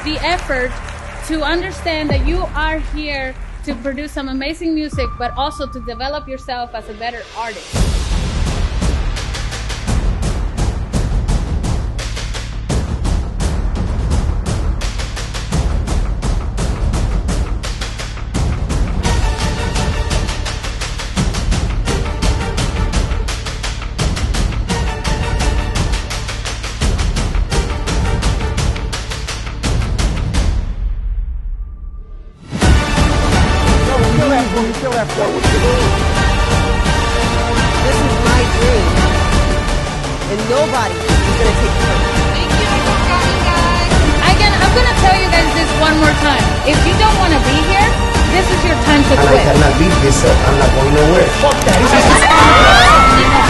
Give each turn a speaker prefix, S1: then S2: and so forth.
S1: the effort to understand that you are here to produce some amazing music, but also to develop yourself as a better artist.
S2: This is my dream, and nobody is gonna take it from me.
S3: Thank you for coming, guys.
S1: I'm gonna tell you guys this one more time. If you don't want to be here, this is your time to quit.
S4: And I cannot leave this. I'm not going nowhere. Fuck that.